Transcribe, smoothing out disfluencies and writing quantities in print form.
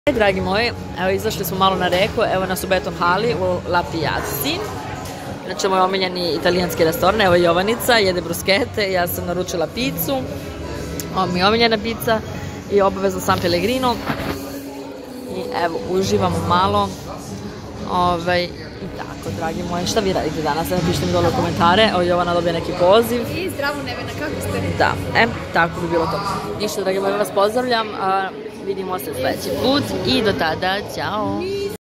Dragi moji, evo izašli smo malo na reku, evo nas u Beton hali u La Piazzi. Znači moj omiljeni italijanski restoran, evo Jovanica, jede bruskete, ja sam naručila picu, ovo mi je omiljena pica i obavezno San Pellegrino. I evo, uživamo malo. I tako, dragi moji, šta vi radite danas? Napišite mi dole u komentare, evo Jovana dobije neki poziv. I zdravo Nevena, kako ste? Da, tako bi bilo to. Ništa, dragi moji, vas pozdravljam, vidimo se sljedeći put i do tada, ćao!